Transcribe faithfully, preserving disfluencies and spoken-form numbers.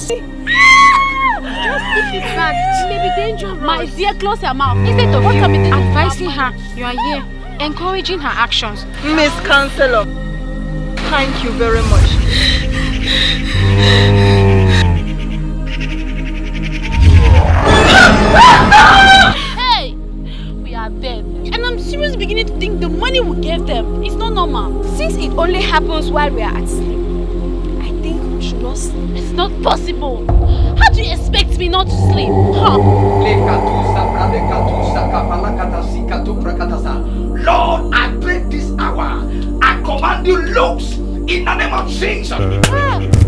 Just keep it back. It may be dangerous. My dear, close your mouth. Instead of what you can be advising her, you are here, encouraging her actions. Miss Counselor, thank you very much. Hey! We are dead. And I'm seriously beginning to think the money we gave them is not normal. Since it only happens while we are at sleep, I think we should not sleep. It's not possible. How do you expect me not to sleep? Huh? Lord, I pray this hour, I command you loose in the name of Jesus.